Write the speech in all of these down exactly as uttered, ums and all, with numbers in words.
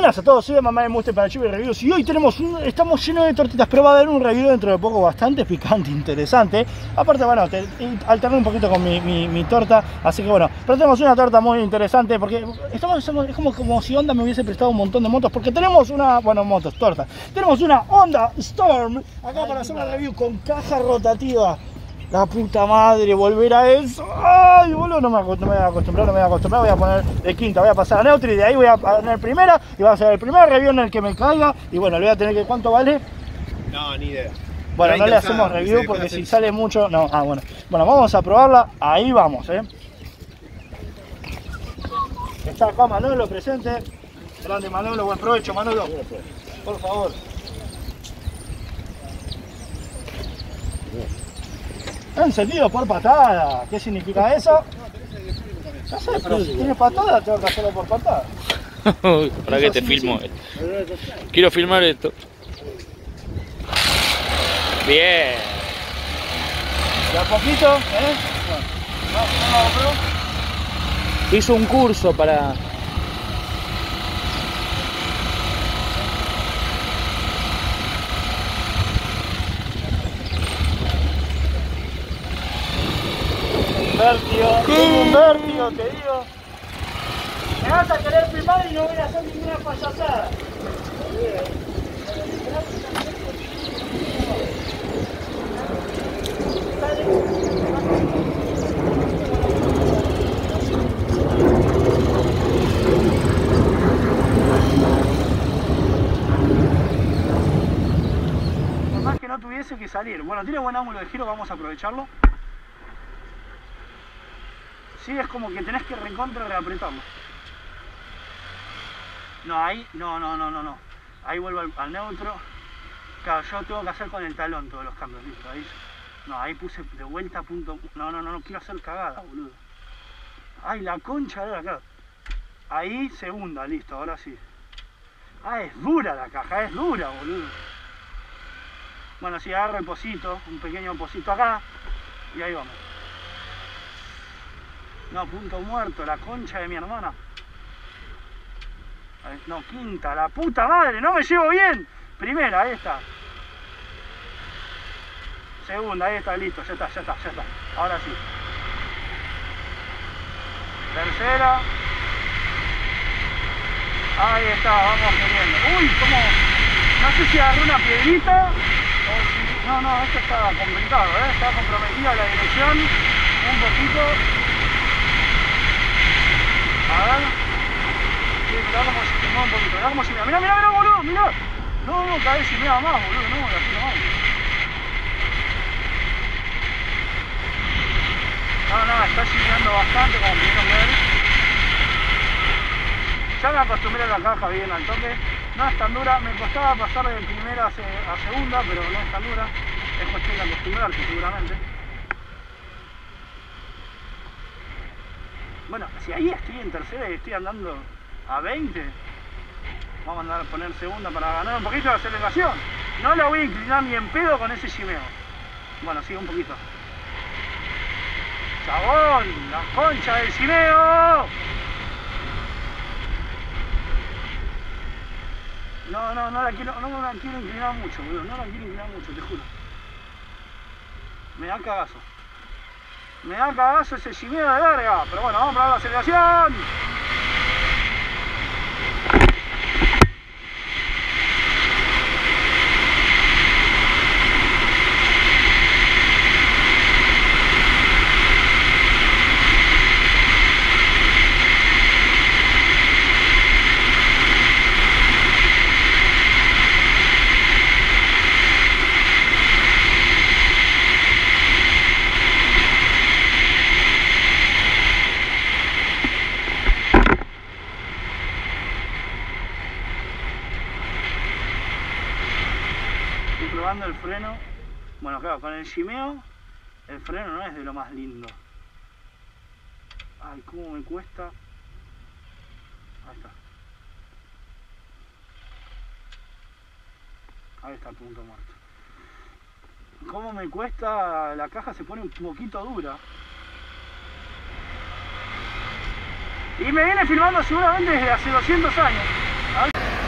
Buenas a todos, soy Mamá de Muestre para Chivo Reviews y hoy tenemos un, estamos llenos de tortitas, pero va a haber un review dentro de poco bastante picante, interesante. Aparte, bueno, te, alterné un poquito con mi, mi, mi torta, así que bueno, pero tenemos una torta muy interesante porque estamos, estamos, es como, como si Honda me hubiese prestado un montón de motos, porque tenemos una, bueno, motos, tortas, tenemos una Honda Storm acá para hacer una review con caja rotativa. La puta madre, volver a eso. Ay, boludo, no me, no me voy a acostumbrar, no me voy a acostumbrar. Voy a poner de quinta, voy a pasar a neutro y de ahí voy a poner primera. Y va a ser el primer review en el que me caiga. Y bueno, le voy a tener que, ¿cuánto vale? No, ni idea. Bueno, no le hacemos review porque si sale mucho, no. Ah, bueno. Bueno, vamos a probarla. Ahí vamos, eh. Está acá Manolo presente. Grande Manolo, buen provecho, Manolo. Por favor. ¿Está encendido por patada? ¿Qué significa eso? No sé, pero si tiene patada tengo que hacerlo por patada. ¿Para qué te filmo esto? Quiero filmar esto. Bien. De a poquito, ¿eh? No, no, no, hizo un curso para... Vértigo, tengo un vértigo, te digo. Me vas a querer filmar y no voy a hacer ninguna payasada. Por más que no tuviese que salir. Bueno, tiene buen ángulo de giro, vamos a aprovecharlo. Sí, es como que tenés que recontra reapretarlo. No, ahí, no, no, no, no, no. Ahí vuelvo al, al neutro. Claro, yo tengo que hacer con el talón todos los cambios, listo. Ahí, no, ahí puse de vuelta a punto. No, no, no, no quiero hacer cagada, boludo. Ay, la concha de la cara. Ahí segunda, listo, ahora sí. Ah, es dura la caja, es dura, boludo. Bueno, sí, agarro el pocito, un pequeño pocito acá. Y ahí vamos. No, punto muerto, la concha de mi hermana. No, quinta, la puta madre, no me llevo bien. Primera, ahí está. Segunda, ahí está, listo, ya está, ya está, ya está. Ahora sí. Tercera. Ahí está, vamos teniendo. Uy, como... No sé si agarré una piedrita o si... No, no, esto está complicado, ¿eh? Está comprometida la dirección. Un poquito... A ver. Sí, mirá como si quemó un poquito. Mirá como si me... Mirá, mirá, mirá, boludo, mirá. No, no, cada vez si me da más, boludo. No, así no. No, no, está chimeando bastante, como pudieron ver. Ya me acostumbré a la caja bien al toque. No es tan dura. Me costaba pasar de primera a segunda, pero no es tan dura. Es cuestión de acostumbrarse, seguramente. Bueno, si ahí estoy en tercera y estoy andando a veinte, vamos a andar a poner segunda para ganar un poquito de aceleración. No la voy a inclinar ni en pedo con ese shimeo. Bueno, sigue un poquito. ¡Chabón! ¡La concha del shimeo! No, no, no la quiero, no la quiero inclinar mucho, boludo. No la quiero inclinar mucho, te juro. Me da cagazo. Me da cagazo ese shimeo de verga, pero bueno, vamos a probar la aceleración. Probando el freno. Bueno, claro, con el shimeo el freno no es de lo más lindo. Ay, cómo me cuesta. Ahí está. Ahí está el punto muerto. Cómo me cuesta, la caja se pone un poquito dura. Y me viene filmando seguramente desde hace doscientos años. A ver.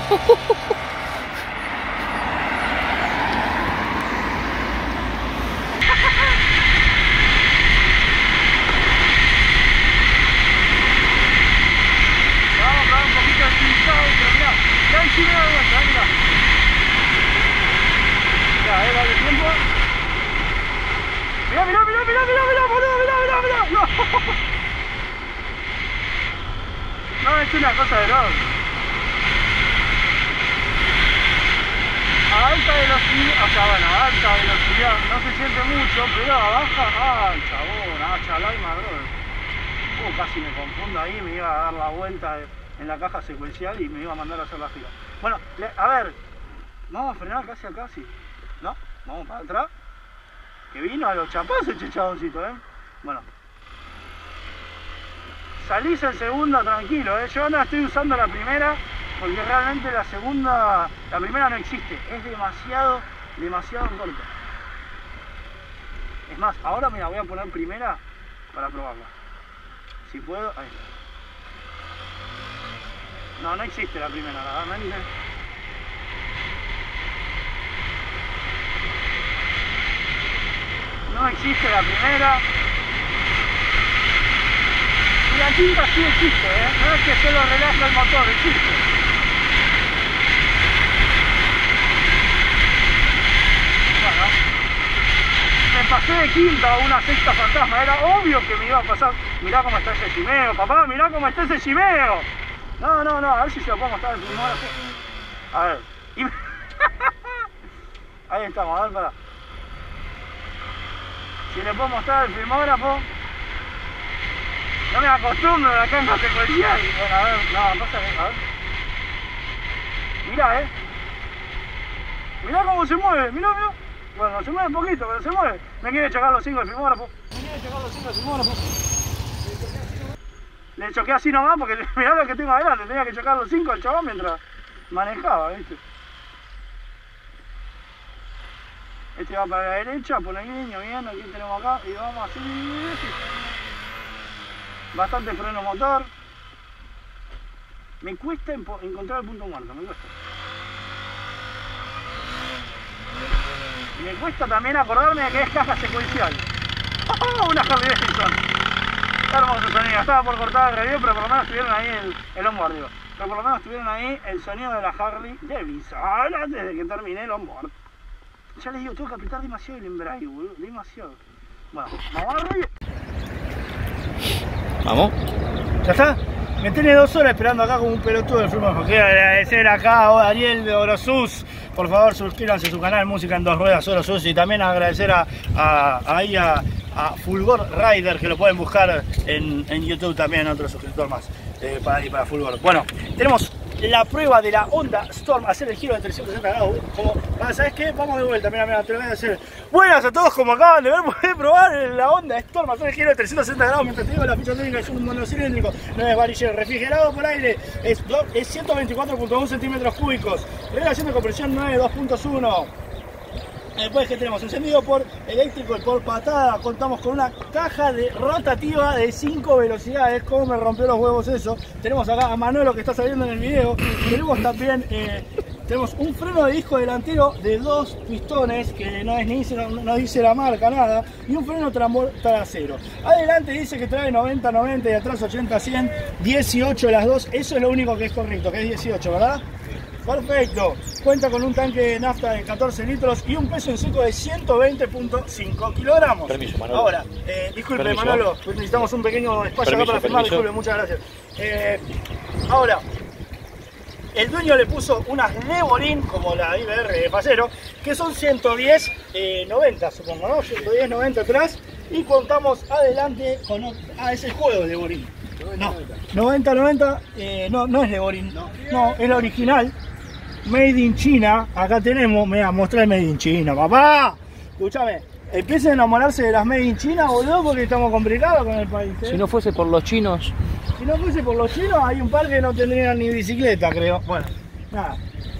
Mirá, mirá, mirá, mirá, mirá, mirá, boludo, mirá, mirá, mirá, no. No, es una cosa de loco. A alta velocidad, o sea, bueno, a alta velocidad no se siente mucho, pero a baja, ah, chabón, ah, chalaima, bro. Uh, casi me confundo ahí, me iba a dar la vuelta en la caja secuencial y me iba a mandar a hacer la fila. Bueno, a ver, vamos a frenar casi a casi, ¿no? Vamos para atrás. Que vino a los chapazos este chaboncito, ¿eh? Bueno. Salís en segunda tranquilo, ¿eh? Yo no estoy usando la primera porque realmente la segunda, la primera no existe. Es demasiado, demasiado corta. Es más, ahora me la voy a poner primera para probarla. Si puedo, ahí. No, no existe la primera, realmente. No existe la primera. Y la quinta sí existe, ¿eh? No es que solo relaja el motor, existe. Bueno, me pasé de quinta a una sexta fantasma. Era obvio que me iba a pasar. Mirá cómo está ese chimeo, papá, mirá cómo está ese chimeo. No, no, no, a ver si se lo puedo mostrar en primera. A ver. Y... Ahí estamos, a ver, para. Si le puedo mostrar el filmógrafo. No me acostumbro a la caja secuencial. Bueno, a ver, no, pasa que, a ver. Mirá, eh. Mirá cómo se mueve, mirá, mirá. Bueno, se mueve un poquito, pero se mueve. Me quiere chocar los cinco del filmógrafo. Me quiere chocar los cinco del filmógrafo. Le choqué así nomás porque mirá lo que tengo adelante. Tenía que chocar los cinco al chabón mientras manejaba, ¿viste? Este va para la derecha, pone guiño, bien, aquí tenemos acá y vamos así. Bastante freno motor. Me cuesta encontrar el punto muerto, me cuesta. Y me cuesta también acordarme de que es caja secuencial. Una Harley Davidson. Hermoso sonido. Estaba por cortar el review, pero por lo menos tuvieron ahí el, el onboard, digo. Pero por lo menos tuvieron ahí el sonido de la Harley Davidson antes de que termine el onboard. Ya les digo, tengo que apretar demasiado el embrague, boludo. Demasiado. Bueno, vamos a review. Vamos. ¿Ya está? Me tiene dos horas esperando acá como un pelotudo del filme. Quiero agradecer acá a Daniel de Orosus. Por favor, suscríbanse a su canal Música en Dos Ruedas Orosus. Y también agradecer a, a, ahí a, a Fulgor Rider, que lo pueden buscar en, en YouTube también, otro suscriptor más eh, para ir para Fulgor. Bueno, tenemos la prueba de la Honda Storm, hacer el giro de trescientos sesenta grados. Como, ¿sabes qué? Vamos de vuelta, mira, mira, te lo voy a hacer. Buenas a todos, como acaban de ver, pueden probar la Honda Storm, hacer el giro de trescientos sesenta grados. Mientras te digo, la ficha técnica es un monocilíndrico, no es varillero, refrigerado por aire, es, es ciento veinticuatro punto uno centímetros cúbicos, relación de compresión nueve dos punto uno. Después que tenemos encendido por eléctrico y por patada, contamos con una caja de rotativa de cinco velocidades. Como me rompió los huevos eso. Tenemos acá a Manolo que está saliendo en el video. Tenemos también eh, tenemos un freno de disco delantero de dos pistones, que no, es ni dice, no, no dice la marca, nada. Y un freno trasero. Adelante dice que trae noventa noventa y atrás ochenta cien, dieciocho las dos. Eso es lo único que es correcto, que es dieciocho, ¿verdad? Perfecto, cuenta con un tanque de nafta de catorce litros y un peso en seco de ciento veinte punto cinco kilogramos. Permiso, Manolo. Ahora, eh, disculpe, Permiso. Manolo, pues necesitamos un pequeño espacio Permiso, acá para filmar, permiso. disculpe, muchas gracias. Eh, ahora, el dueño le puso unas Levorin, como la I B R de Pacero, que son ciento diez noventa, supongo, ¿no? ciento diez noventa atrás, y contamos adelante con otro. Ah, es el juego de Levorin. No, noventa noventa, eh, no, no es Levorin, no, no, es la original. Made in China, acá tenemos, me voy a mostrar el Made in China, papá. Escúchame, empiecen a enamorarse de las Made in China, boludo, porque estamos complicados con el país, ¿eh? Si no fuese por los chinos. Si no fuese por los chinos, hay un par que no tendrían ni bicicleta, creo. Bueno, nada.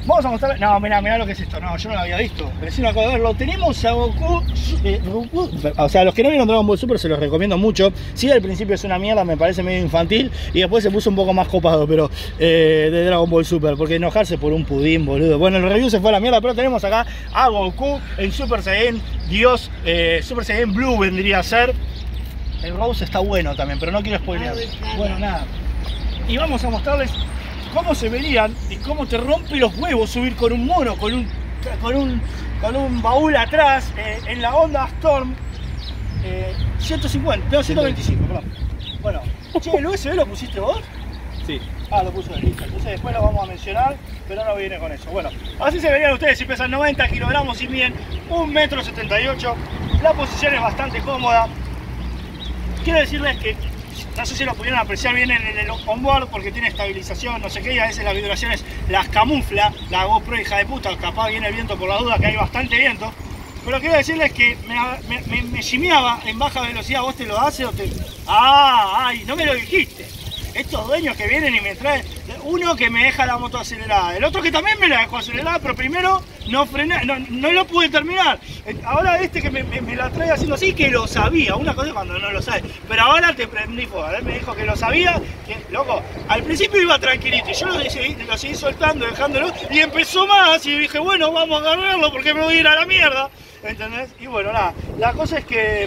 Vamos a mostrar. No, mirá, mirá lo que es esto. No, yo no lo había visto. Recién acabo de ver. Lo tenemos a Goku, eh, Goku. O sea, los que no vieron Dragon Ball Super se los recomiendo mucho. Sí, al principio es una mierda, me parece medio infantil. Y después se puso un poco más copado, pero eh, de Dragon Ball Super. Porque enojarse por un pudín, boludo. Bueno, el review se fue a la mierda, pero tenemos acá a Goku en Super Saiyan Dios. Eh, Super Saiyan Blue vendría a ser. El Rose está bueno también, pero no quiero spoilear. Bueno, nada. Y vamos a mostrarles cómo se verían y cómo te rompe los huevos subir con un mono, con un, con un, con un baúl atrás, eh, en la Honda Storm eh, ciento cincuenta, no, ciento veinticinco, perdón. Bueno, che, ¿el U S B lo pusiste vos? Sí. Ah, lo puso él, listo. Entonces después lo vamos a mencionar, pero no viene con eso. Bueno, así se verían ustedes si pesan noventa kilogramos y miden un metro setenta y ocho. La posición es bastante cómoda. Quiero decirles que no sé si lo pudieron apreciar bien en el onboard porque tiene estabilización, no sé qué, y a veces las vibraciones las camufla la GoPro, hija de puta, capaz viene el viento por la duda, que hay bastante viento. Pero quiero decirles que me, me, me, me shimeaba en baja velocidad. ¿Vos te lo haces o te...? ¡Ah! ¡Ay! No me lo dijiste. Estos dueños que vienen y me traen... Uno que me deja la moto acelerada, el otro que también me la dejó acelerada, pero primero no frené, no, no lo pude terminar. Ahora este que me, me, me la trae haciendo así, que lo sabía, una cosa cuando no lo sabes, pero ahora te prendí fuego. Él me dijo que lo sabía, que, loco, al principio iba tranquilito y yo lo seguí, lo seguí soltando, dejándolo, y empezó más y dije, bueno, vamos a agarrarlo porque me voy a ir a la mierda, ¿entendés? Y bueno, nada, la cosa es que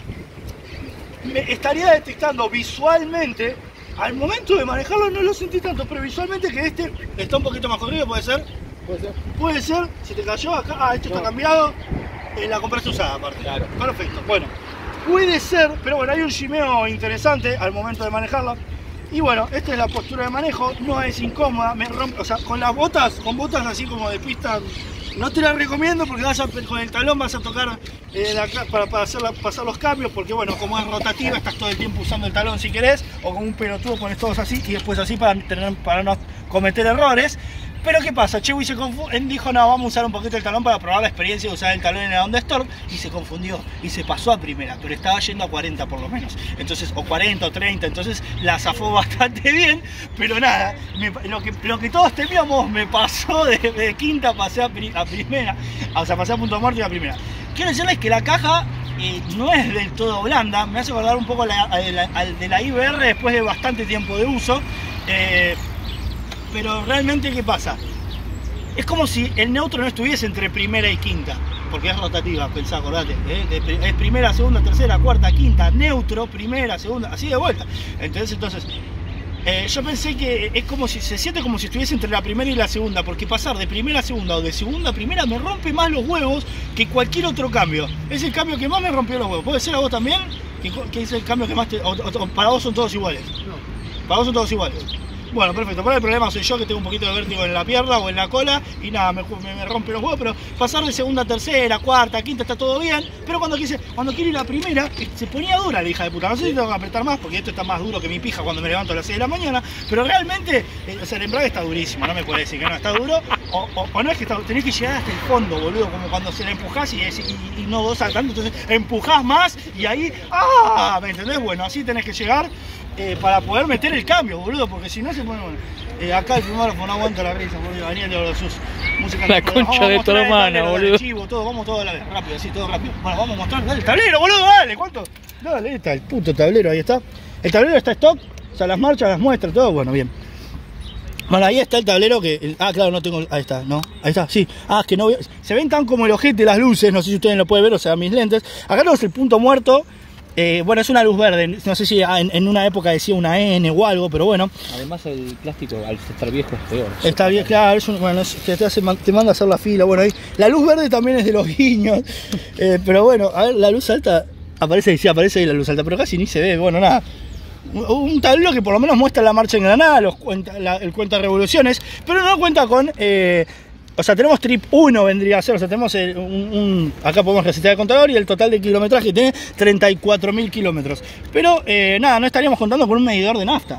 me estaría detectando visualmente. Al momento de manejarlo no lo sentí tanto, pero visualmente que este está un poquito más corrido, ¿puede ser? Puede ser. Puede ser, si te cayó acá, ah, esto no. Está cambiado, eh, la compraste usada aparte. Claro. Perfecto, bueno, puede ser, pero bueno, hay un shimeo interesante al momento de manejarla. Y bueno, esta es la postura de manejo, no es incómoda, me rompe, o sea, con las botas, con botas así como de pista, no te la recomiendo porque vas a, con el talón vas a tocar eh, la, para, para hacer la, pasar los cambios, porque bueno, como es rotativa, estás todo el tiempo usando el talón si querés, o con un pelotudo pones todos así y después así para, tener, para no cometer errores. Pero ¿qué pasa? Chewy se confundió, dijo no, vamos a usar un poquito el talón para probar la experiencia de usar el talón en la Honda Storm, y se confundió y se pasó a primera, pero estaba yendo a cuarenta por lo menos, entonces, o cuarenta o treinta, entonces la zafó bastante bien, pero nada, me, lo, que, lo que todos temíamos me pasó de, de quinta, pasé a, pri, a primera, o sea, pasé a punto muerto y a primera. Quiero decirles que la caja eh, no es del todo blanda, me hace acordar un poco la, la, la, de la I B R después de bastante tiempo de uso. eh, Pero realmente, ¿qué pasa? Es como si el neutro no estuviese entre primera y quinta, porque es rotativa, pensá, acordate, ¿eh? Es primera, segunda, tercera, cuarta, quinta, neutro, primera, segunda, así de vuelta. Entonces, entonces eh, yo pensé que es como si se siente como si estuviese entre la primera y la segunda, porque pasar de primera a segunda o de segunda a primera me rompe más los huevos que cualquier otro cambio. Es el cambio que más me rompió los huevos. ¿Puede ser a vos también? ¿Que, que es el cambio que más te, o, o, para vos son todos iguales? No. Para vos son todos iguales. Bueno, perfecto, pero el problema soy yo que tengo un poquito de vértigo en la pierna o en la cola y nada, me, me, me rompe los huevos, pero pasar de segunda a tercera, cuarta, quinta está todo bien, pero cuando quise, cuando quiero ir a la primera, se ponía dura la hija de puta. No sé si tengo que apretar más porque esto está más duro que mi pija cuando me levanto a las seis de la mañana, pero realmente, eh, o sea, el embrague está durísimo, no me puede decir que no está duro, o, o, o no es que está, tenés que llegar hasta el fondo, boludo, como cuando se la empujás y, y, y no goza tanto, entonces empujás más y ahí, ¡ah! ¿Me entendés? Bueno, así tenés que llegar. Eh, para poder meter el cambio, boludo, porque si no se pone... Bueno, eh, acá el filógrafo no aguanta la risa, boludo, Daniel de sus música. La concha de tu hermana, boludo. Chivo, todo, vamos todo a la vez, rápido, así, todo rápido. Bueno, vamos a mostrar, dale, el tablero, boludo, dale, ¿cuánto? Dale, ahí está el puto tablero, ahí está. El tablero está stock, o sea, las marchas, las muestras, todo, bueno, bien. Bueno, ahí está el tablero que... El, ah, claro, no tengo... Ahí está, ¿no? Ahí está, sí. Ah, es que no veo... Se ven tan como el ojete las luces, no sé si ustedes lo pueden ver, o sea, mis lentes. Acá tenemos el punto muerto. Eh, bueno, es una luz verde, no sé si en, en una época decía una N o algo, pero bueno. Además el plástico al estar viejo es peor. Está bien, claro, es un, bueno, es, te, te, hace, te manda a hacer la fila, bueno, ahí. La luz verde también es de los guiños, eh, pero bueno, a ver, la luz alta, aparece ahí, sí, aparece ahí la luz alta, pero casi ni se ve, bueno, nada. Un, un tablero que por lo menos muestra la marcha engranada, los cuenta, la, el cuenta revoluciones, pero no cuenta con... Eh, O sea, tenemos trip uno vendría a ser, o sea, tenemos el, un, un... Acá podemos resetear el contador y el total de kilometraje tiene treinta y cuatro mil kilómetros. Pero, eh, nada, no estaríamos contando con un medidor de nafta.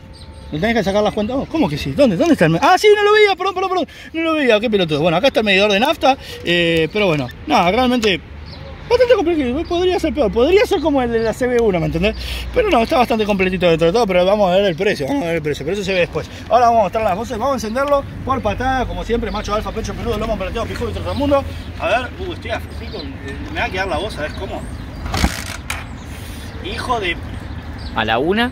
¿No tenés que sacar las cuentas? Oh, ¿cómo que sí? ¿Dónde? ¿Dónde está el medidor? Ah, sí, no lo veía, perdón, perdón, perdón. No lo veía, qué pelotudo. Bueno, acá está el medidor de nafta, eh, pero bueno, nada, realmente... bastante completito, podría ser peor, podría ser como el de la C B uno, ¿me entendés? Pero no, está bastante completito dentro de todo, pero vamos a ver el precio, vamos a ver el precio, pero eso se ve después. Ahora vamos a mostrar las voces, vamos a encenderlo por patada, como siempre, macho alfa, pecho peludo, lomo plateado, pijudo y todo el mundo. A ver, uh, estoy afligido, me va a quedar la voz, ¿sabes cómo? Hijo de... A la una.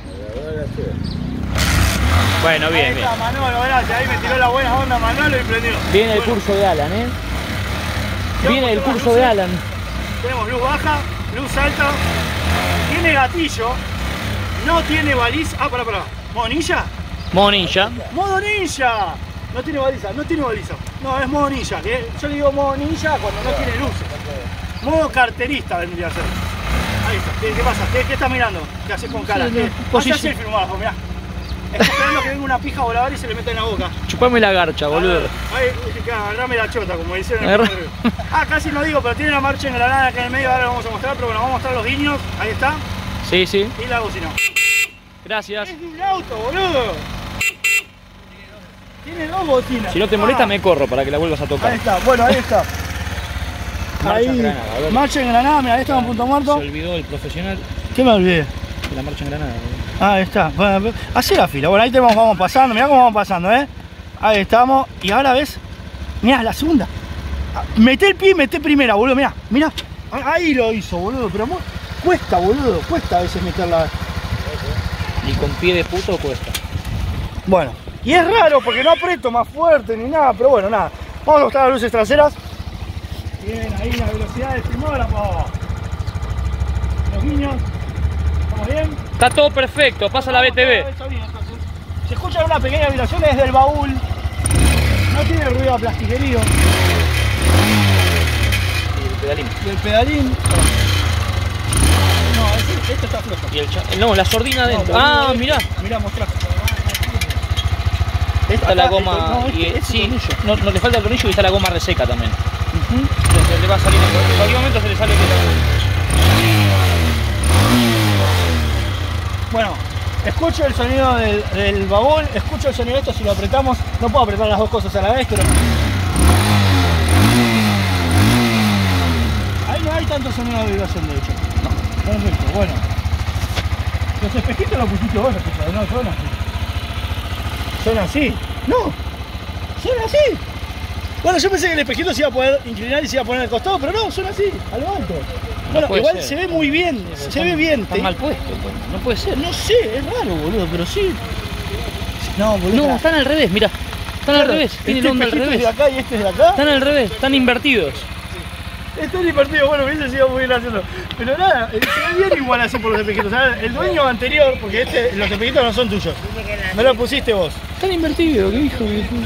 Bueno, bien, ahí bien. está Manolo, gracias, ahí me tiró la buena onda Manolo y prendió. Viene el bueno, curso de Alan, ¿eh? Vamos Viene a el hacer las curso de luces. Alan. Tenemos luz baja, luz alta, tiene gatillo, no tiene baliza. Ah, pará, pará. ¿Modo ninja? Modo ninja. ¡Modo ninja! No tiene baliza, no tiene baliza. No, es modo ninja. Que yo le digo modo ninja cuando no tiene luces. Modo carterista vendría a ser. Ahí está. ¿Qué, qué pasa? ¿Qué, ¿Qué estás mirando? ¿Qué haces con cara? Sí, ¿Qué? no, Hace posición. así el filmado, mirá. Está esperando que venga una pija voladora y se le meta en la boca. Chupame la garcha, boludo. Ahí, agarrame la chota, como dicen en el Agarra- barrio. Ah, casi no digo, pero tiene una marcha engranada acá en el medio, ahora lo vamos a mostrar, pero bueno, vamos a mostrar los guiños, ahí está, Sí, sí. y la bocina. Gracias. Es de un auto, boludo. Tiene dos bocinas. Si no te molesta, Ah, me corro para que la vuelvas a tocar. ahí está, bueno, ahí está. Marcha Ahí, en Granada, a ver. marcha engranada, mira, ahí está en punto Se muerto. olvidó el profesional ¿Qué me olvidé? de la marcha en Granada. boludo. Ah, ahí está. Bueno, hace la fila. Bueno, ahí tenemos, vamos pasando. Mirá cómo vamos pasando, ¿eh? Ahí estamos. Y ahora ves. Mirá, la segunda. Ah, Mete el pie y mete primera, boludo. Mirá, mirá. Ah, Ahí lo hizo, boludo. Pero mu- cuesta, boludo. Cuesta a veces meterla. Y con pie de puto cuesta. Bueno. Y es raro porque no aprieto más fuerte ni nada. Pero bueno, nada. Vamos a mostrar las luces traseras. Tienen ahí la velocidad del filmógrafo. Los niños. ¿Estamos bien? Está todo perfecto, pasa la B T V. Está bien, entonces. Se escucha una pequeña vibración desde el baúl. No tiene ruido a plastiquerío. Y el pedalín. Y el pedalín. No, este, este está flojo. Y el cha- No, la sordina adentro. No, Ah, boludo, mirá. Mirá, mostrá. Está la Acá, goma. no, este- y, este sí, tornillo. no, no le falta el tornillo y está la goma reseca también. Ujú. Entonces le va a salir. En cualquier momento se le sale. Bueno, escucho el sonido del, del baúl, escucho el sonido de esto si lo apretamos. No puedo apretar las dos cosas a la vez, pero... Ahí no hay tanto sonido de vibración, de hecho. No. Perfecto, bueno. Los espejitos los pusiste vos, escuchado, no, suena así. ¿Suena así? No, suena así. Bueno, yo pensé que el espejito se iba a poder inclinar y se iba a poner al costado, pero no, suena así, a lo alto. Bueno, puede igual ser. se ve muy bien, se ve bien. Está te- mal puesto. No puede ser. No sé, es raro, boludo, pero sí. No, boludo. No, están al revés, mira. Están al revés. Este Tienen onda al espejito es revés. de acá y este es de acá. Están al revés, están invertidos. Este es divertido, bueno, hubiese sido muy gracioso. Pero nada, eh, se ve bien igual así por los espejitos. ¿Sabes? El dueño anterior, porque este, los espejitos no son tuyos. Me lo pusiste vos. Están invertidos, qué hijo de puta.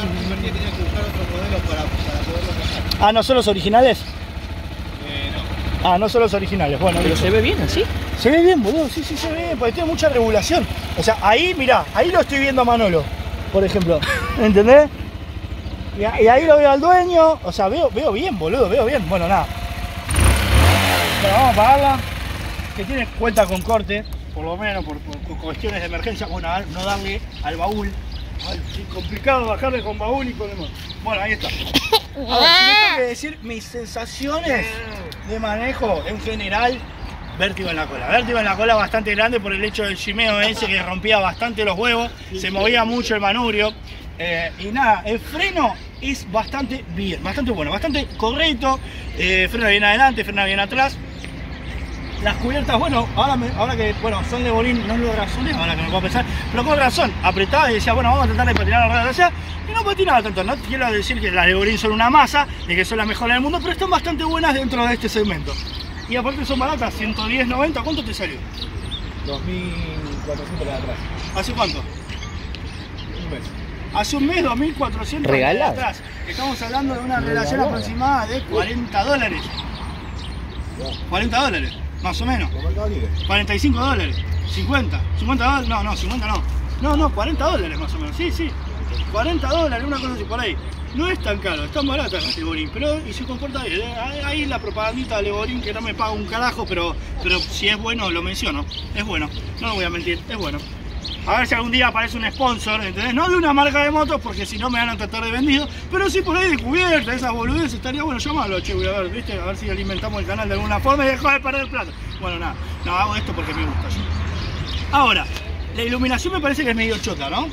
Ah, ¿no son los originales? Ah, no son los originales. Bueno, Pero listo. se ve bien así. Se ve bien, boludo, sí, sí, se ve bien, porque tiene mucha regulación. O sea, ahí, mirá, ahí lo estoy viendo a Manolo, por ejemplo. ¿Entendés? Y, a- y ahí lo veo al dueño. O sea, veo, veo bien, boludo, veo bien. Bueno, nada. Pero vamos a apagarla. Que tiene cuenta con corte, por lo menos por, por- por cuestiones de emergencia. Bueno, a- no darle al baúl. Ay, sí, complicado bajarle con baúl y con demás. Bueno, ahí está. A ver, si me tengo que decir mis sensaciones de manejo en general, vértigo en la cola. Vértigo en la cola bastante grande por el hecho del chimeo ese que rompía bastante los huevos, se movía mucho el manubrio. Eh, y nada, el freno es bastante bien, bastante bueno, bastante correcto. Eh, frena bien adelante, frena bien atrás. Las cubiertas, bueno, ahora, me- ahora que bueno, son de bolín, no lo razoné, ahora que me puedo pensar, pero con razón, apretaba y decía, bueno, vamos a tratar de patinar la rueda de allá, y no patinaba tanto. No quiero decir que las de bolín son una masa, de que son las mejores del mundo, pero están bastante buenas dentro de este segmento. Y aparte son baratas, ciento diez, noventa, ¿cuánto te salió? dos mil cuatrocientos para atrás. ¿Hace cuánto? Un mes. Hace un mes, dos mil cuatrocientos ¿Regalado? atrás. Estamos hablando de una relación ¿Regalado? aproximada de cuarenta dólares. cuarenta dólares, más o menos. Lo Mercado Libre. cuarenta y cinco dólares, cincuenta, cincuenta dólares, no, no, cincuenta no, no, no, cuarenta dólares más o menos, sí, sí, cuarenta dólares, una cosa así por ahí. No es tan caro, están baratas las Leborín, pero y se comporta bien. Ahí ahí la propagandita de Leborín que no me paga un carajo, pero, pero si es bueno lo menciono, es bueno, no lo voy a mentir, es bueno. A ver si algún día aparece un sponsor, ¿entendés? No de una marca de motos, porque si no me van a tratar de vendido, pero sí por ahí de cubierta, esas boludeces, estaría bueno llamarlo, che, voy a ver, ¿viste? A ver si alimentamos el canal de alguna forma y dejo de perder plata. Bueno, nada, no, hago esto porque me gusta yo. Ahora, la iluminación me parece que es medio chota, ¿no?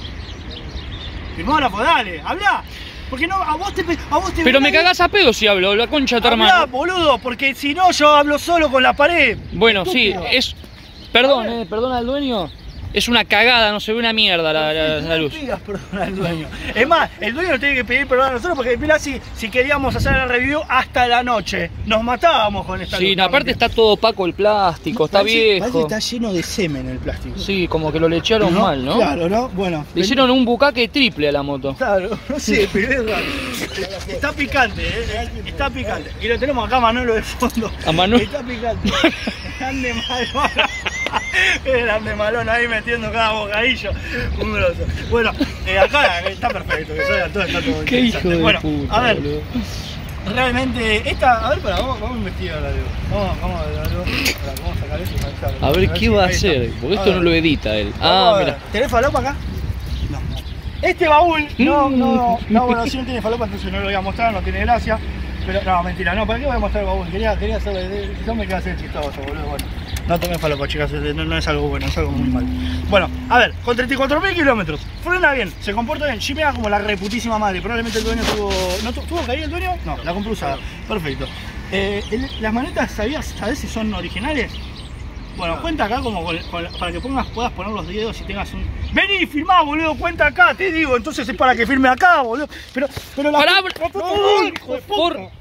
Filmógrafo, dale, habla. Porque no, a vos te... A vos te Pero me cagás a pedo si hablo, la concha de tu Hablá, hermano. boludo, porque si no yo hablo solo con la pared. Bueno, Estúpido. sí, es... Perdón, eh, perdona al dueño. Es una cagada, no se ve una mierda la, la, la luz. No pidas perdón al dueño. Es más, el dueño no tiene que pedir perdón a nosotros porque mirá, si, si queríamos hacer el review hasta la noche, nos matábamos con esta Sí, luz. no, aparte está todo opaco el plástico, está Parece- viejo. Parece que está lleno de semen el plástico. Sí, como que lo lechearon mal, ¿no? Claro, ¿no? Bueno. Le hicieron un bucaque triple a la moto. Claro, no sé, pero es raro. Está picante, ¿eh? Está picante. Y lo tenemos acá a Manolo de fondo. A Manolo. Está picante. Grande Malón. Grande Malón ahí metiendo cada bocadillo. Un grosso. Bueno, eh, acá está perfecto, que soy todo, está todo Qué hijo interesante. de Bueno, puta, a ver, boludo. realmente, esta, a ver, para, vamos, vamos a investigar algo. Vamos, vamos a ver algo. Pará, vamos a sacar eso y sacarlo. A ver qué si- va a ahí está. hacer, porque A esto ver. no lo edita él. Vamos Ah, a ver. mira. ¿Tenés falopa acá? No. Este baúl, no, no, no, bueno, si no tiene falopa entonces no lo voy a mostrar, no tiene gracia. Pero, no, mentira, no, ¿para qué voy a mostrar el baúl? Quería, quería hacerle, yo me quedé hacer chistoso, boludo, bueno. No tomen falopa, chicas, no, no es algo bueno, es algo muy mal. Bueno, a ver, con treinta y cuatro mil kilómetros, frena bien, se comporta bien, chimea como la reputísima madre. Probablemente el dueño tuvo... ¿No tu- tuvo que ir el dueño? No, la compró usada. Perfecto. Eh, el- las manetas, ¿sabías, sabés si son originales? Bueno, cuenta acá como con- con- para que pongas, puedas poner los dedos y tengas un... Vení, filmá, boludo, cuenta acá, te digo, entonces es para que firme acá, boludo. Pero, pero la... Pará, la puta no, madre, hijo de por- puta.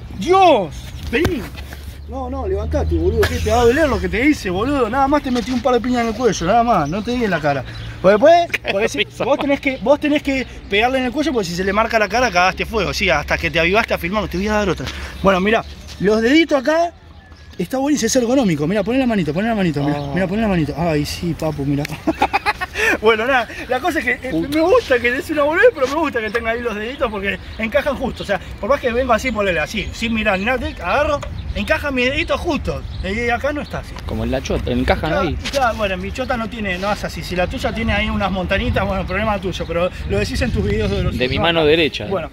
Dios, vení. No, no, levantate, boludo, que te va a doler lo que te hice, boludo. Nada más te metí un par de piñas en el cuello, nada más, no te di en la cara. Porque después, porque si- vos, tenés que, vos tenés que pegarle en el cuello porque si se le marca la cara cagaste fuego, sí, hasta que te avivaste a filmar, no te voy a dar otra. Bueno, mirá, los deditos acá, está buenísimo, es ergonómico. Mirá, poné la manito, poné la manito, mirá, Oh. mirá, poné la manito. Ay, sí, papu, mirá. Bueno, nada, la cosa es que eh, me gusta que es una boludez, pero me gusta que tenga ahí los deditos porque encajan justo. O sea, por más que vengo así, ponele así, sin mirar ni nada, agarro, encajan mis deditos justos. Y acá no está así. Como en la chota, encajan Claro, ahí. claro, bueno, mi chota no tiene, no es así. Si la tuya tiene ahí unas montañitas, bueno, problema tuyo, pero lo decís en tus videos de los De mi mano derecha. Bueno,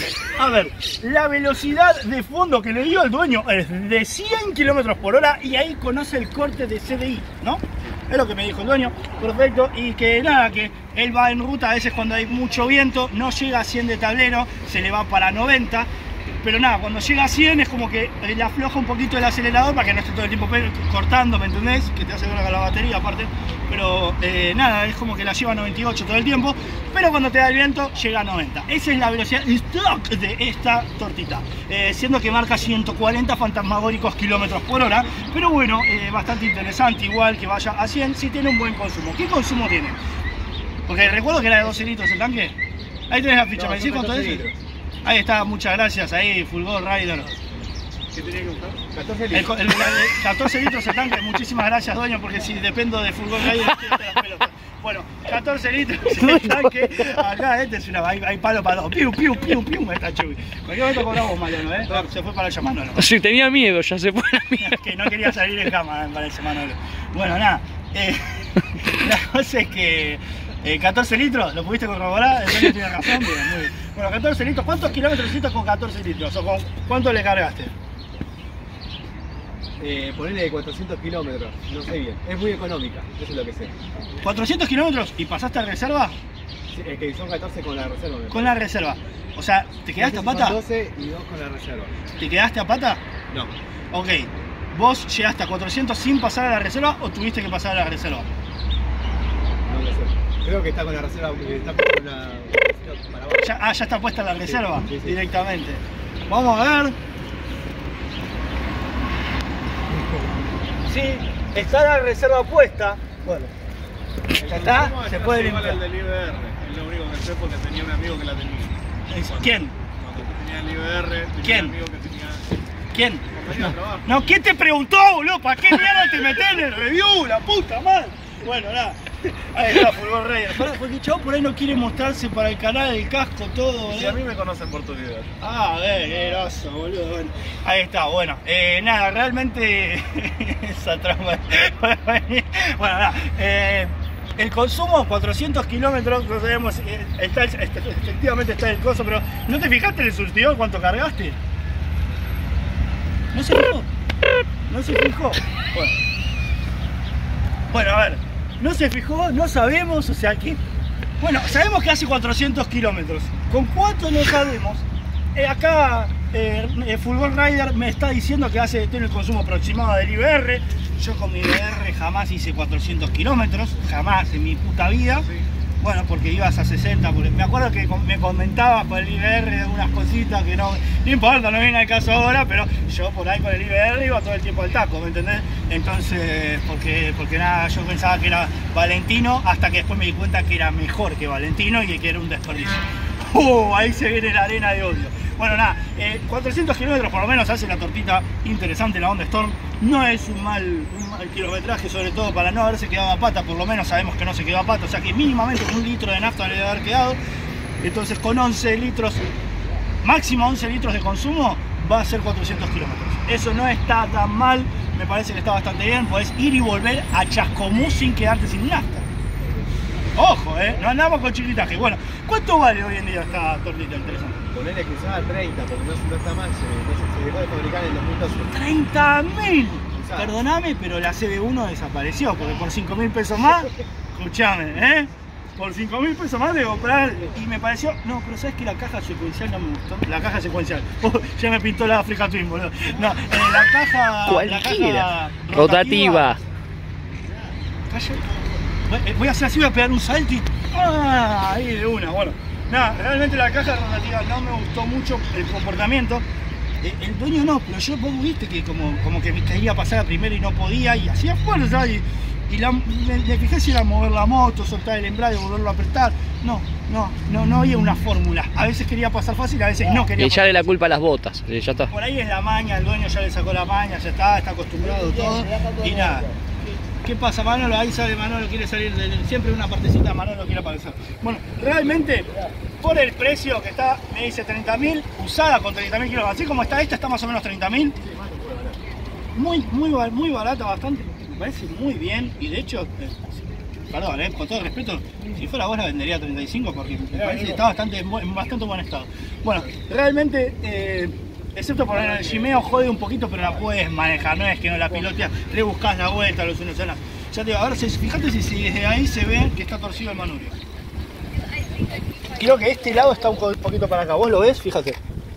a ver, la velocidad de fondo que le dio el dueño es de cien kilómetros por hora y ahí conoce el corte de C D I, ¿no? Es lo que me dijo el dueño, perfecto, y que nada, que él va en ruta a veces cuando hay mucho viento, no llega a cien de tablero, se le va para noventa, pero nada, cuando llega a cien es como que le afloja un poquito el acelerador para que no esté todo el tiempo pe- cortando, ¿me entendés? Que te hace ver la batería aparte, pero eh, nada, es como que la lleva a noventa y ocho todo el tiempo, pero cuando te da el viento llega a noventa. Esa es la velocidad stock de esta tortita, eh, siendo que marca ciento cuarenta fantasmagóricos kilómetros por hora, pero bueno, eh, bastante interesante igual que vaya a cien si tiene un buen consumo. ¿Qué consumo tiene? Porque recuerdo que era de doce litros el tanque. Ahí tenés la ficha, No, ¿me decís son cuánto catorce es? litros. Ahí está, muchas gracias, ahí, Fulgor Rider. ¿Qué tenía que buscar? catorce El, litros. el- el- catorce litros el tanque, muchísimas gracias, dueño, porque si dependo de Fulgor Rider, tírate las pelotas. Bueno, catorce litros el tanque, acá este es una, hay, hay palo para dos, piu, piu, piu, piu, está chubi. Cualquier momento cobramos Manolo, ¿eh? Se fue para allá Manolo. Sí, tenía miedo, ya se fue la mierda. Que no quería salir en cama, me parece Manolo. Bueno, nada, eh, la cosa es que eh, catorce litros, ¿lo pudiste corroborar? El dueño tiene razón, bien, muy bien. Bueno, catorce litros, ¿cuántos kilómetros hiciste con catorce litros? ¿O con cuánto le cargaste? Eh, ponele de cuatrocientos kilómetros, no sé bien. Es muy económica, eso es lo que sé. ¿cuatrocientos kilómetros y pasaste a reserva? Sí, es que son catorce con la reserva. me Con la reserva. O sea, ¿te quedaste a parece. Son pata? doce y dos con la reserva. ¿Te quedaste a pata? No. Ok. ¿Vos llegaste a cuatrocientos sin pasar a la reserva o tuviste que pasar a la reserva? No lo sé. Creo que está con la reserva, porque está con la para abajo. Ya, ah, ya está puesta la reserva sí, sí. directamente. Vamos a ver. Sí, está la reserva puesta. Bueno, ya está, se puede limpiar. El del I B R, es lo único que sé porque tenía un amigo que la tenía. Es- ¿Quién? Cuando tenía el I B R, tenía ¿Quién? un amigo que tenía ¿Quién? compañero de trabajo. No, ¿quién te preguntó, boludo? ¿Para qué mierda te metés en el review? La puta madre. Bueno, nada. Ahí está, Fulgor Rider. Pará, porque Chavo por ahí no quiere mostrarse para el canal, el casco, todo, Si a mí boludo. me conocen por tu video. Ah, a ver, qué groso, boludo. Bueno, ahí está, bueno. Eh, nada, realmente esa trampa. Bueno, nada. Eh, el consumo, cuatrocientos kilómetros, no sabemos, eh, está, está, efectivamente está el coso, pero ¿no te fijaste en el surtidor cuánto cargaste? ¿No se fijó? ¿No se fijó? Bueno, bueno a ver, no se fijó, no sabemos, o sea que... Bueno, sabemos que hace cuatrocientos kilómetros. ¿Con cuánto no sabemos? Eh, acá eh, eh, Fulgor Rider me está diciendo que hace, tiene el consumo aproximado del I B R. Yo con mi I B R jamás hice cuatrocientos kilómetros, jamás en mi puta vida. Sí. Bueno, porque ibas a sesenta, porque me acuerdo que me comentabas con el I B R unas cositas que no, no importa, no viene al caso ahora, pero yo por ahí con el I B R iba todo el tiempo al taco, ¿me entendés? Entonces, porque, porque nada, yo pensaba que era Valentino, hasta que después me di cuenta que era mejor que Valentino y que era un desperdicio. Uh, ahí se viene la arena de odio. Bueno, nada, eh, cuatrocientos kilómetros por lo menos hace la tortita interesante la Honda Storm. No es un mal, un mal kilometraje, sobre todo para no haberse quedado a pata, por lo menos sabemos que no se quedó a pata, o sea que mínimamente un litro de nafta le debe haber quedado. Entonces con once litros, máximo once litros de consumo, va a ser cuatrocientos kilómetros. Eso no está tan mal, me parece que está bastante bien, podés ir y volver a Chascomús sin quedarte sin nafta. Ojo, eh, no andamos con chiquitaje. Bueno, ¿cuánto vale hoy en día esta tortita interesante? Ponele que usaba treinta, porque no, no está más, se, no se, se dejó de fabricar en el dos mil doce. ¡treinta mil! Perdóname, pero la C B uno desapareció, porque por cinco mil pesos más, escuchame, ¿eh? Por cinco mil pesos más de comprar, y me pareció, no, pero sabes que la caja secuencial no me gustó. La caja secuencial, oh, ya me pintó la Africa Twin, boludo. No, eh, la caja. Cualquiera. La caja rotativa. Rotativa. Voy a hacer así, voy a pegar un salto y. ¡Ah! Ahí de una, bueno. Nada, realmente la caja rotativa no me gustó mucho el comportamiento. El dueño no, pero yo vos viste que como, como que quería pasar a primero y no podía y hacía fuerza y, y la, me, me fijé si era mover la moto, soltar el embrague, volverlo a apretar. No, no, no, no había una fórmula. A veces quería pasar fácil, a veces no quería. Y echarle la culpa a las botas, ya está. Por ahí es la maña, el dueño ya le sacó la maña, ya está, está acostumbrado todo y nada. ¿Qué pasa, Manolo? Ahí sale Manolo, quiere salir de... Siempre una partecita Manolo quiere aparecer. Bueno, realmente, por el precio que está, me dice treinta mil, usada con treinta mil kilómetros. Así como está esta, está más o menos treinta mil. Muy, muy, muy barata, bastante. Me parece muy bien. Y de hecho, eh, perdón, eh, con todo el respeto, si fuera vos la vendería a treinta y cinco porque me parece que está bastante, en bastante buen estado. Bueno, realmente... Eh, excepto por el gimeo jode un poquito, pero la puedes manejar, no es que no la piloteas, le buscas la vuelta, los unos ya te digo, a ver, si, fíjate si, si desde ahí se ve que está torcido el manubrio. Creo que este lado está un poquito para acá, ¿vos lo ves? Fíjate.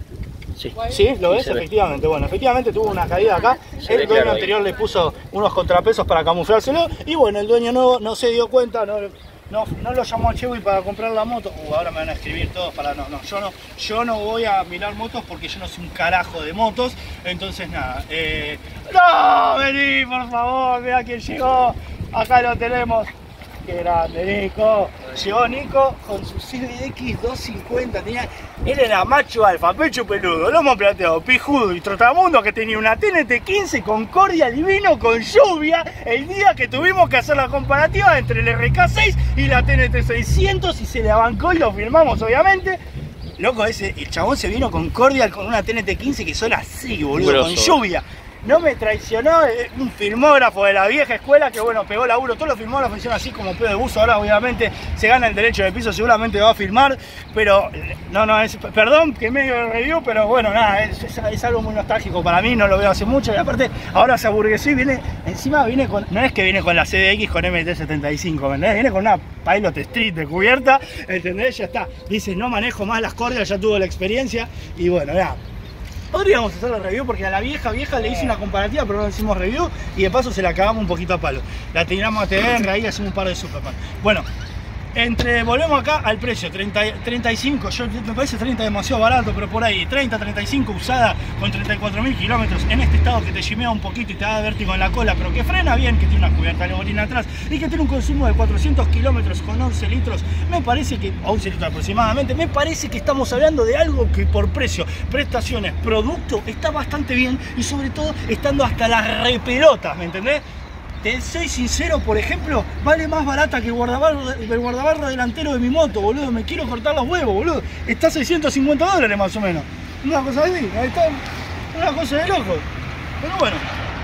Sí. ¿Sí? ¿Lo ves? Sí, efectivamente. Bueno, efectivamente tuvo una caída acá. El dueño claro, anterior ahí le puso unos contrapesos para camuflárselo y bueno, el dueño no, no se dio cuenta, no... No, no lo llamó a Chewy para comprar la moto. Uh, ahora me van a escribir todos para... No, no, yo no, yo no voy a mirar motos porque yo no soy un carajo de motos. Entonces nada, eh... ¡No! Vení, por favor, mira quién llegó. Acá lo tenemos. Qué grande, Nico. Llegó Nico con su C B X doscientos cincuenta. Tenía... Él era macho alfa, pecho peludo, lomo plateado, pijudo y trotamundo que tenía una T N T quince Concordia divino con lluvia el día que tuvimos que hacer la comparativa entre el R K seis y la T N T seiscientos y se la bancó y lo filmamos obviamente. Loco, ese, el chabón se vino con Cordial con una T N T quince que son así, boludo, grosso, con lluvia. No me traicionó, eh, un filmógrafo de la vieja escuela que bueno, pegó laburo. Todos los filmógrafos hicieron así como pedo de buzo. Ahora obviamente se gana el derecho de piso, seguramente va a filmar. Pero, no, no, es, perdón que medio de review, pero bueno, nada, es, es, es algo muy nostálgico para mí, no lo veo hace mucho. Y aparte, ahora se aburguesó y viene, encima viene con, no es que viene con la C D X con M T setenta y cinco, ¿entendés? Viene con una Pilot Street de cubierta, ¿entendés? Ya está, dice, no manejo más las Cordial, ya tuvo la experiencia. Y bueno, nada. Podríamos hacer la review porque a la vieja vieja le hice una comparativa, pero no hicimos review y de paso se la cagamos un poquito a palo. La tiramos a T V, ahí hacemos un par de superpan. Bueno, entre, volvemos acá al precio, treinta, treinta y cinco, yo, me parece treinta demasiado barato, pero por ahí, treinta, treinta y cinco usada con treinta y cuatro mil kilómetros en este estado que te chimea un poquito y te da vértigo en la cola, pero que frena bien, que tiene una cubierta de bolina atrás y que tiene un consumo de cuatrocientos kilómetros con once litros, me parece que, once litros aproximadamente, me parece que estamos hablando de algo que por precio, prestaciones, producto, está bastante bien y sobre todo estando hasta las repelotas, ¿me entendés? Te soy sincero, por ejemplo, vale más barata que el guardabarra, el guardabarra delantero de mi moto, boludo. Me quiero cortar los huevos, boludo. Está a seiscientos cincuenta dólares más o menos. Una cosa así, ahí está, una cosa de loco. Pero bueno,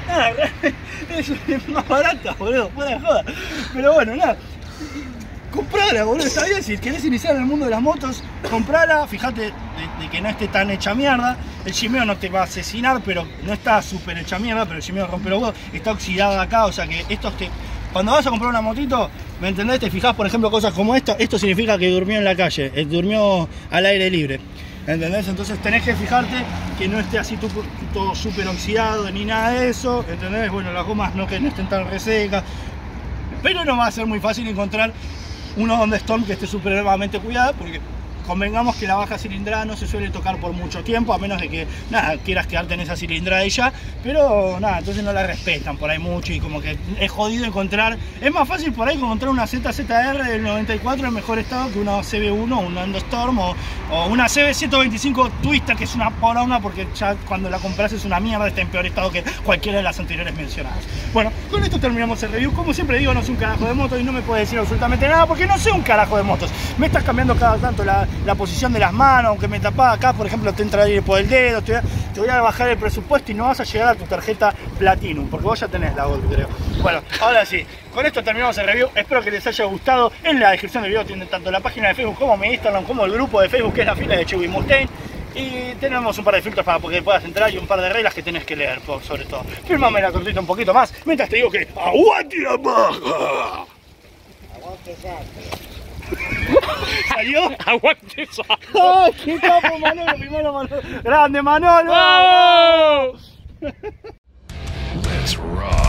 nada, es más barata, boludo, fuera de joda. Pero bueno, nada. Comprala, boludo, está bien, si querés iniciar en el mundo de las motos, comprala, fíjate de, de que no esté tan hecha mierda. El shimeo no te va a asesinar, pero no está súper hecha mierda, pero el shimeo rompe los huevos, está oxidada acá, o sea que esto te... Cuando vas a comprar una motito, ¿me entendés? Te fijás, por ejemplo, cosas como esta, esto significa que durmió en la calle, eh, durmió al aire libre, ¿entendés? Entonces tenés que fijarte que no esté así todo, todo súper oxidado ni nada de eso, ¿entendés? Bueno, las gomas no que no estén tan resecas, pero no va a ser muy fácil encontrar una Honda Storm que esté supremamente cuidada, porque convengamos que la baja cilindrada no se suele tocar por mucho tiempo, a menos de que, nada, quieras quedarte en esa cilindrada y ya, pero nada, entonces no la respetan por ahí mucho y como que es jodido encontrar, es más fácil por ahí encontrar una Z Z R del noventa y cuatro en mejor estado que una C B uno, una Honda Storm o, o una C B ciento veinticinco Twister, que es una poronga porque ya cuando la compras es una mierda, está en peor estado que cualquiera de las anteriores mencionadas. Bueno, con esto terminamos el review. Como siempre digo, no soy un carajo de motos y no me puede decir absolutamente nada porque no soy un carajo de motos. Me estás cambiando cada tanto la, la posición de las manos, aunque me tapás acá, por ejemplo, te entra aire por el dedo, te voy, a, te voy a bajar el presupuesto y no vas a llegar a tu tarjeta Platinum, porque vos ya tenés la Gold, creo. Bueno, ahora sí, con esto terminamos el review. Espero que les haya gustado. En la descripción del video tienen tanto la página de Facebook como mi Instagram, como el grupo de Facebook que es la fila de Chewy Mustaine. Y tenemos un par de filtros para que puedas entrar y un par de reglas que tenés que leer, sobre todo. Fírmame la tortita un poquito más, mientras te digo que ¡aguante la baja! Aguante esa. ¿Salió? Aguante eso. ¡Ay, qué capo, Manolo! Primero Manolo. ¡Grande, Manolo! ¡Vamos! Let's rock.